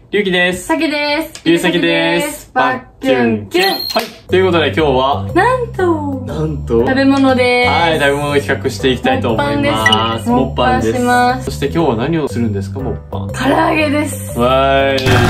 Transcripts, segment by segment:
りゅうきです。 さきです。 ゆうさきです。バッキュンキュン。はい。ということで今日は、なんと食べ物です。 はい、食べ物を企画していきたいと思います。 もっぱんです。 そして今日は何をするんですか、もっぱん。 唐揚げです。 わーい、来ました。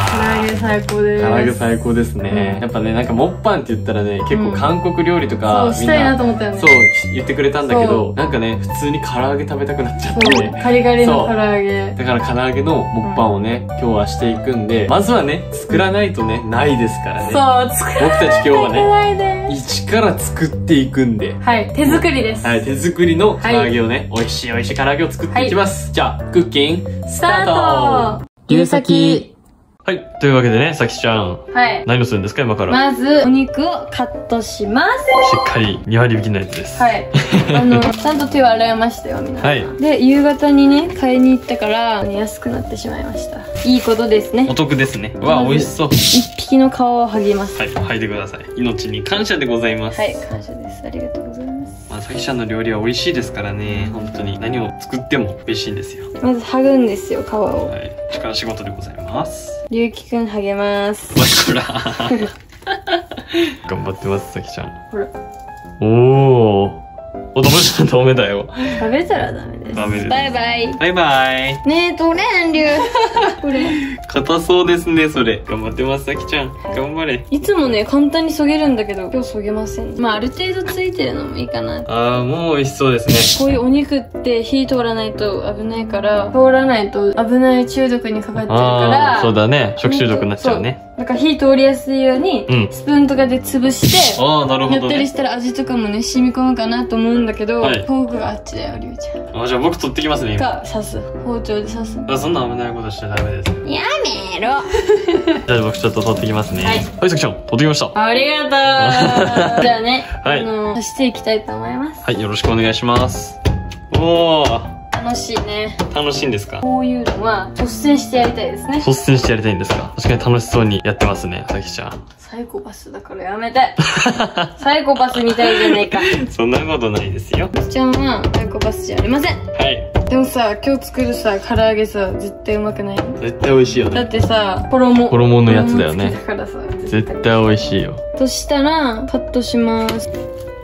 唐揚げ最高です。 唐揚げ最高ですね。やっぱね、なんかもっぱんって言ったらね、結構韓国料理とか、 そう、したいなと思ったよね。 そう、言ってくれたんだけど、なんかね、普通に唐揚げ食べたくなっちゃって。 カリカリの唐揚げ。 だから唐揚げのもっぱんをね、今日はしていくんで、まずはね、作らないとね、ないですからね。 そう、作らないと僕たち今日はね、 一から作っていくんで。 はい、手作りです。 はい、手作りの唐揚げをね、美味しい唐揚げを作っていきます。じゃあ、クッキン、スタート。 ゆうさき。 はい。というわけでね、さきちゃん。 はい。 何をするんですか、今から。 まず、お肉をカットします。 しっかり2割引きのやつです。 はい。ちゃんと手を洗いましたよ、皆さん。 はい。 で、夕方にね、買いに行ったから、安くなってしまいました。いいことですね。 お得ですね。わあ、美味しそう。 一匹の皮を剥ぎます。 はい、剥いでください。命に感謝でございます。 はい、感謝です。ありがとうございます。 まあ、さきちゃんの料理は美味しいですからね。本当に何を作っても美味しいんですよ。 まず剥ぐんですよ、皮を。 はい。力仕事でございます。 りゅうきくん剥げます。 ほら。頑張ってます、さきちゃん。 ほら。 ダメだよ。 食べたらダメです。 ダメです。 バイバイ。 バイバイ。 ねえ、取れんりゅう。これ。 硬そうですね、それ。頑張ってます、さきちゃん。頑張れ。 いつもね、簡単にそげるんだけど、今日そげません。まあ、ある程度ついてるのもいいかな。 ああ、もう美味しそうですね。 こういうお肉って火通らないと危ないから、通らないと危ない中毒にかかってるから。 そうだね。食中毒になっちゃうね。 だから火通りやすいように、スプーンとかで潰して、 なるほど。 やったりしたら味とかもね、染み込むかなと思うんだけど、フォークがあっちだよ、りゅうちゃん。 じゃあ僕取ってきますね。 刺す。包丁で刺す。 そんな危ないことしちゃダメです。 やめろ。 じゃあ僕ちょっと取ってきますね。はい、さきちゃん、取ってきました。 ありがとう。じゃあね、刺していきたいと思います。 はい、よろしくお願いします。おー。 楽しいね。 楽しいんですか？ こういうのは率先してやりたいですね。 率先してやりたいんですか？確かに楽しそうにやってますね、さきちゃん。 サイコパスだからやめて。サイコパスみたいじゃねえか。 そんなことないですよ。 さきちゃんはサイコパスじゃありません。 はい。 でもさ、今日作るさ、唐揚げさ、絶対うまくない？ 絶対美味しいよね。 だってさ、衣のやつだよね。絶対美味しいよ。 そしたら、カットします。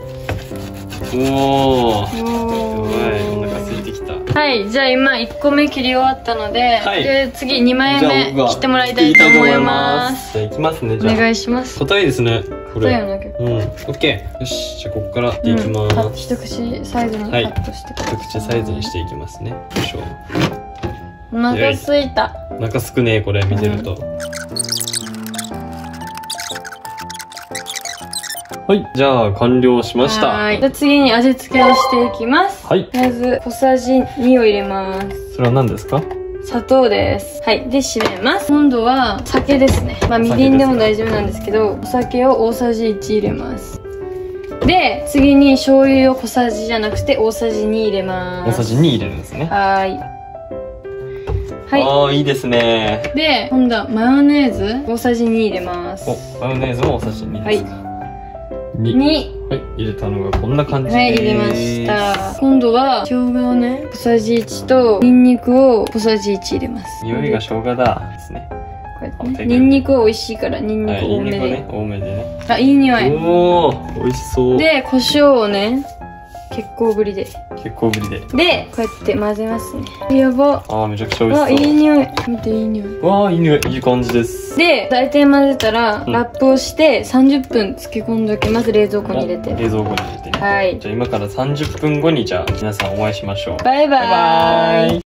おー。すごい、お腹空いてきた。 はい、じゃあ今1個目切り終わったので、で次2枚目切ってもらいたいと思います。 じゃあいきますね、じゃあ。 お願いします。 硬いですね、これ。 硬いよね、 オッケー。よし、じゃあここからいきます。 一口サイズにカットしてください。 一口サイズにしていきますね。よいしょ。 お腹すいた。 お腹すくね、これ見てると。はい、じゃあ完了しました。 はい。じゃあ次に味付けをしていきます。 はい。 まず小さじ2を入れます。 それは何ですか？ 砂糖です。はい。で、締めます。今度は酒ですね。まあ、みりんでも大丈夫なんですけど、お酒を大さじ1入れます。で、次に醤油を小さじじゃなくて大さじ2入れます。 大さじ2入れるんですね。 はい。 はい。いいですね。 で、今度はマヨネーズ大さじ2入れます。 マヨネーズも大さじ2ですか？はい。 2。 はい、入れたのがこんな感じです。 はい、入れました。今度は生姜をね、小さじ1とニンニクを小さじ1入れます。 匂いが生姜だですね。 こうやってね。ニンニクは美味しいからニンニク多めで。 多めでね。 あ、いい匂い。 おー、美味しそう。 で、胡椒をね、結構ぶりで。 結構ぶりで。 で、こうやって混ぜますね。やば。 めちゃくちゃ美味しそう。 あ、いい匂い。見て、いい匂い。 わー、いい匂い。いい感じです。 で、大体混ぜたら、ラップをして30分漬け込んでおきます。冷蔵庫に入れて。 冷蔵庫に入れてね。 はい。 じゃあ今から30分後に、じゃあ皆さんお会いしましょう。 バイバイ。 バイバイ。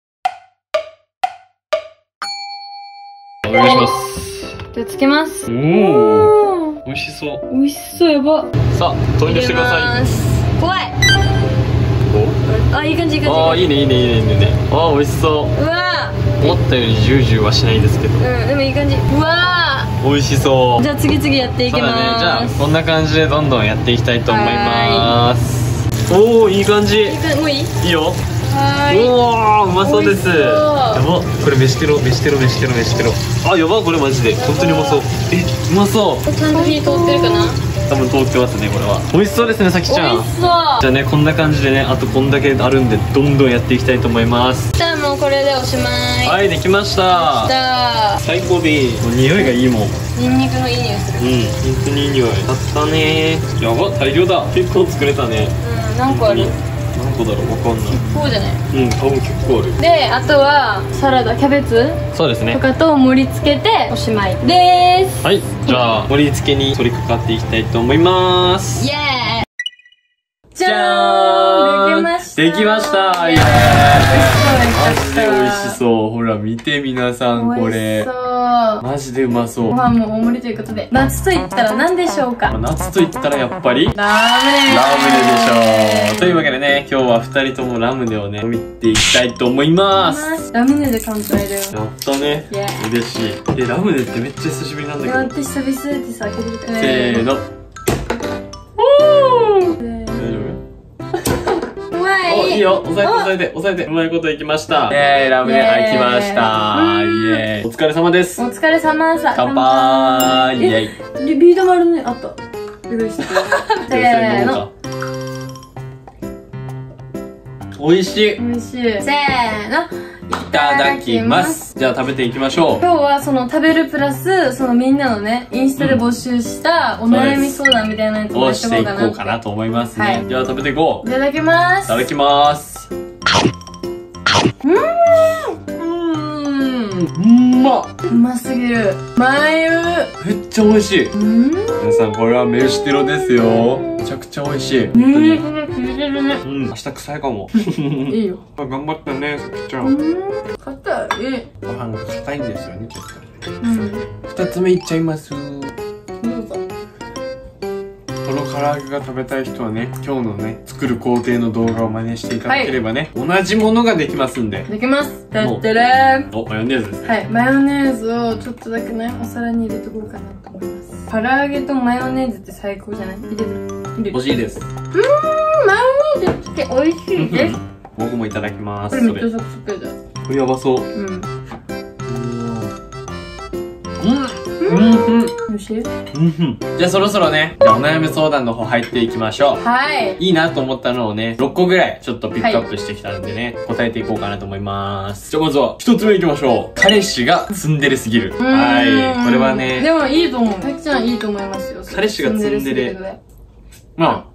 お願いします。 じゃあつけます。 おー、美味しそう。 美味しそう、やば。 さあ、投入してください。 怖い。あ、いい感じ、いい感じ。 いいね、いいね、いいね、いいね。美味しそう。 うわ思ったよりジュージューはしないですけど。 でもいい感じ。うわ美味しそう。 じゃあ次々やっていきます。 じゃあこんな感じでどんどんやっていきたいと思います。いい感じ。 もういい？ いいよ。 はうまそうです。やば、これ飯テロ。やば、これマジで本当にうまそう。うまそう。 ちゃんと火通ってるかな？ 多分通ってますね、これは。美味しそうですね、さきちゃん。 美味しそう。 じゃあね、こんな感じでね、あとこんだけあるんで、どんどんやっていきたいと思います。 じゃあもうこれでおしまい。 はい、できました。 じゃあ最高でいい。もう匂いがいいもん。 ニンニクのいい匂いする。 うん、本当にいい匂い。だったね。やば、大量だ。結構作れたね。 うん、何個ある？ 何個だろう、わかんない。 こうじゃない？ うん、多分結構ある。 で、あとはサラダ、キャベツそうですねと。かと盛り付けておしまいです。 はい、じゃあ盛り付けに取り掛かっていきたいと思います。 イエーイ。じじゃゃーん。 ーん、できました。 できました。イエーイ。マジで美味しそう。ほら見て皆さん、こ美味しれそう。 マジでうまそう。 ご飯も大盛りということで、夏と言ったら何でしょうか？ 夏と言ったらやっぱりラムネ。 ラムネでしょう。というわけでね、今日は2人ともラムネをね、見ていきたいと思います。 ラムネで乾杯だよ。 やったね。 イエーイ。 嬉しい。ラムネってめっちゃ久しぶりなんだけど。 待って、久々ってさ、開けてみた。 せーの。 うまお、いいい。 よ。押さえて。うまいこといきました。ラムネ開きました。イエーイ。お疲れ様です。 お疲れ様さ。 乾杯。イエーイ。 ビー玉あるね。あった。びっくりした。せーの。 美味しい。 美味しい。せーの。 いただきます。じゃあ食べていきましょう。 今日はその食べるプラス、そのみんなのね、インスタで募集したお悩み相談みたいなやつもやをってしていこうこうかなって。 かなと思いますね。 はいじゃあ食べていこう。 いただきます。 いただきます。うまっ。 うますぎる。眉。 めっちゃ美味しい。皆さんこれは飯テロですよ。めちゃくちゃ美味しい。本当に。明日臭いかも。 いいよ。 頑張ったね、さきちゃん。 硬い。 ご飯が硬いんですよね、ちょっと。 うん。 二つ目いっちゃいます。 どうぞ。 この唐揚げが食べたい人はね、今日のね、作る工程の動画を真似していただければね、同じものができますんで。 できます。だってれー。 お、マヨネーズですね。 はい、マヨネーズをちょっとだけね、お皿に入れとこうかなと思います。唐揚げとマヨネーズって最高じゃない？入れる。 欲しいです。 マヨネーズって美味しいです。 僕もいただきます。 これめっちゃサクサクじゃん。 これやばそう。 美味しい？ じゃあそろそろね、じゃあお悩み相談の方入っていきましょう。 はい。 いいなと思ったのをね、6個ぐらいちょっとピックアップしてきたんでね、答えていこうかなと思います。じゃあまずは1つ目いきましょう。彼氏がツンデレすぎる。はい。これはね、 でもいいと思う。さきちゃんいいと思いますよ。 彼氏がツンデレ。まあ、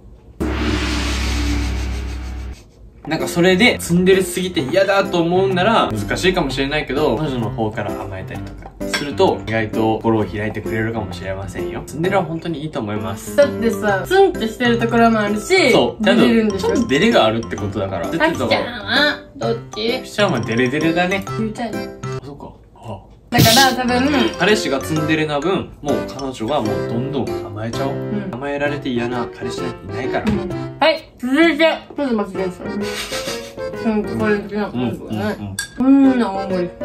なんかそれでツンデレすぎて嫌だと思うなら難しいかもしれないけど、彼女の方から甘えたりとかすると意外と心を開いてくれるかもしれませんよ。ツンデレは本当にいいと思います。 だってさ、ツンってしてるところもあるし、 そう、 出れるんでしょ。 ちょっとデレがあるってことだから。 さきちゃんはどっち？ さきちゃんはデレデレだね。 ゆうちゃんね。 あ、そうか。 だから多分、 彼氏がツンデレな分、もう彼女はもうどんどん甘えちゃおう。甘えられて嫌な彼氏なんていないから。 はい、続いて、ちょっと待ってください。これ好きなのね。大盛り。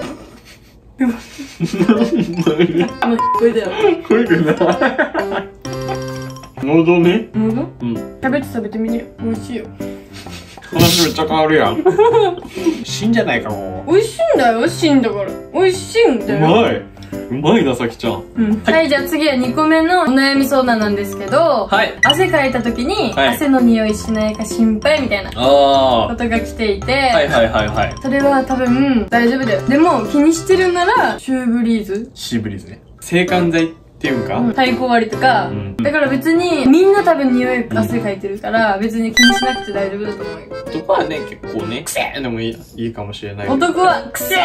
これだよ。 これかな。喉ね。 喉？キャベツ食べてみて。美味しいよ。 話めっちゃ変わるやん。死んじゃないかも。 美味しいんだよ、死んだから。美味しいんだよ。 うまいな、さきちゃん。 はい、じゃあ次は2個目のお悩み相談なんですけど、 はい。 汗かいた時に、 はい汗の匂いしないか心配みたいなあことが来ていて、 はいはいはいはい。 それは多分大丈夫だよ。でも気にしてるなら、シューブリーズ、 シーブリーズね。制汗剤っていうんか、 太鼓割りとか、だから別にみんな多分匂い汗かいてるから、別に気にしなくて大丈夫だと思うよ。 男はね、結構ね、くせーでもいいかもしれないけど。 男はくせー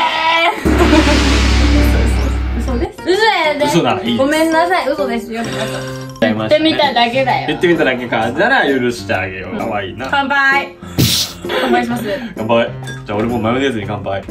嘘です。嘘やで。 嘘ならいいです。 ごめんなさい、嘘ですよ。言ってみただけだよ。 言ってみただけか。じゃあ許してあげよう。かわいいな。 乾杯。乾杯します。 乾杯。じゃあ俺もマヨネーズに乾杯。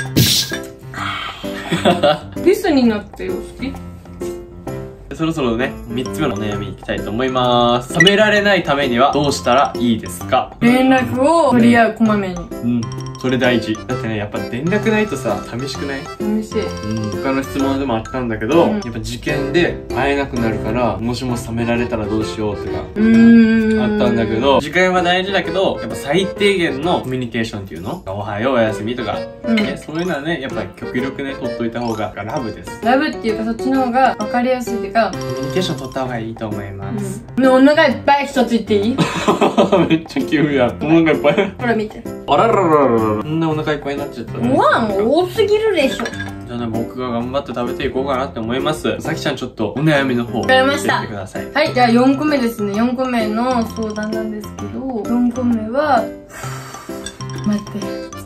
リスになってよ、好き？ そろそろね、3つ目のお悩みいきたいと思います。冷められないためにはどうしたらいいですか？ 連絡を取り合う、こまめに。 それ大事。だってね、やっぱ連絡ないとさ、寂しくない？ 寂ししい。 他の質問でもあったんだけど、 うんやっぱ受験で会えなくなるからもしも冷められたらどうしようとかあったんだけど、受験は大事だけどやっぱ最低限のコミュニケーションっていうの、おはようおやすみとか、そういうのはねやっぱり極力ね取っといた方がラブです。 ラブっていうかそっちの方が分かりやすいっていうか、 コミュニケーション取った方がいいと思います。 お腹いっぱい一つ言っていい？ めっちゃ急や。お腹いっぱい。 ほら見て。 あららららら。そんなお腹いっぱいになっちゃったね。 ご飯多すぎるでしょ。 じゃあね、僕が頑張って食べていこうかなって思います。さきちゃんちょっとお悩みの方わかりました。 言ってください。 はい、じゃあ4個目ですね。4個目の相談なんですけど、4個目は待って。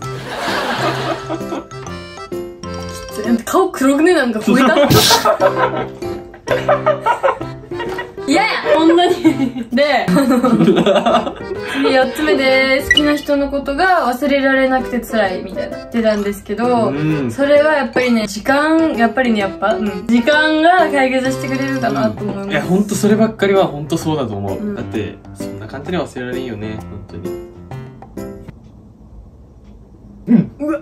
きつい。顔黒くね、なんか焦げた。いやいや、ほんとに。で、次4つ目で好きな人のことが忘れられなくて辛いみたいな言ってたんですけど、それはやっぱりね、時間が解決してくれるかなと思います。 いや、ほんとそればっかりはほんとそうだと思う。だって、そんな簡単に忘れられんよね、ほんとに。 うわ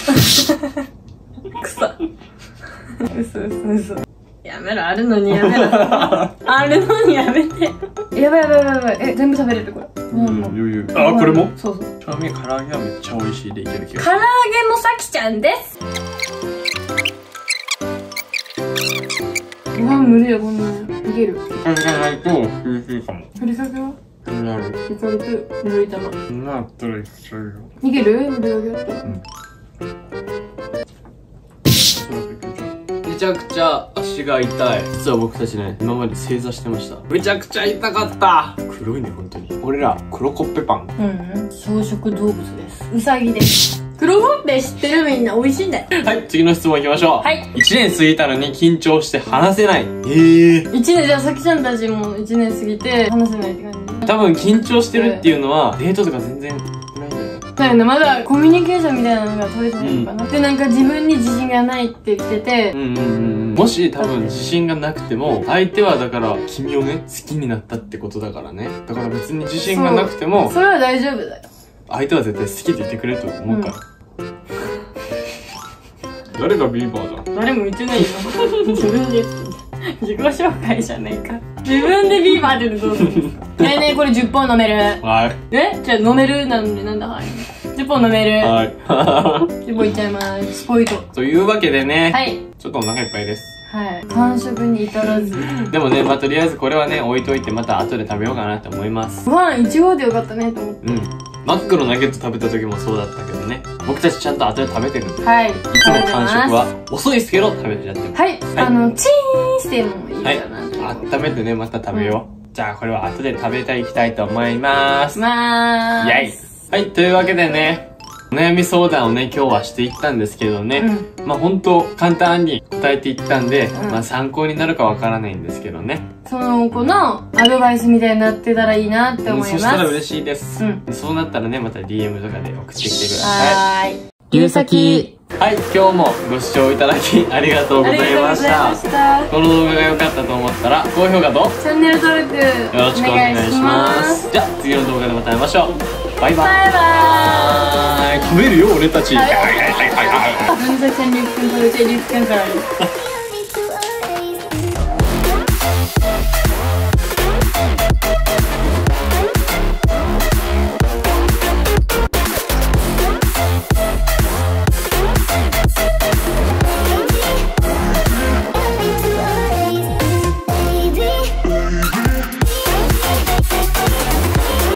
くそ。嘘。やめろ、あるのにやめろ。あるのにやめて。やばい。全部食べれる、これ。 余裕。あ、これも？ そう。 ちなみに唐揚げはめっちゃ美味しいでいける気がする。 唐揚げもさきちゃんです。ご飯無理よ、こんなの。いける。 これがないと厳しいかも。 ふりかけは？ なる。 ふりかけとぬるい玉。 なったらいっちゃうよ。 いける？ふりかけだったら。 めちゃくちゃ足が痛い。実は僕たちね、今まで正座してました。めちゃくちゃ痛かった。黒いね、本当に。俺ら、黒コッペパン。 草食動物です。ウサギです。黒コッペ知ってる？みんな美味しいんだよ。 はい、次の質問行きましょう。 はい。 1年過ぎたのに緊張して話せない。1 年、じゃあさきちゃんたちも1年過ぎて話せないって感じ？ 多分緊張してるっていうのは、デートとか全然ないんだよね。 だよね、まだコミュニケーションみたいなのが取れてないのかな。で、なんか自分に自信がないって言ってて。 もし多分自信がなくても、相手はだから君をね、好きになったってことだからね。だから別に自信がなくても、 それは大丈夫だよ。 相手は絶対好きでいてくれると思うから。誰がビーバーだ？ 誰も言ってないよ。自分で自己紹介じゃないか。自分でビーバーってどうするんですか？ねえねえ、これ10本飲める。 はい。 じゃあ飲めるなんで、なんだ、はい。10本飲める。 はい。 10本いっちゃいます。ポイント。 というわけでね。 はい。 ちょっとお腹いっぱいです。 はい。完食に至らず。 でもね、まあとりあえずこれはね、置いといてまた後で食べようかなって思います。 ご飯1合でよかったねと思って。 マックのナゲット食べた時もそうだったけどね。僕たちちゃんと後で食べてるんで。 はい。いつも完食は遅いですけど食べちゃってる。 はい。チーンしてもいいかな。 温めてね、また食べよう。じゃあこれは後で食べていきたいと思います。イェイ。はい、というわけでね、お悩み相談をね、今日はしていったんですけどね。まあほんと簡単に答えていったんで、まあ参考になるかわからないんですけどね。 その子のアドバイスみたいになってたらいいなって思います。 そしたら嬉しいです。そうなったらね、また DM とかで送ってきてください。 ゆうさき。 はい、今日もご視聴いただきありがとうございました。この動画が良かったと思ったら、高評価とチャンネル登録よろしくお願いします。じゃあ次の動画でまた会いましょう。バイバイ。食べるよ俺たち。はいはいはいはいはい。 文作さんリュックン食べてリュックンから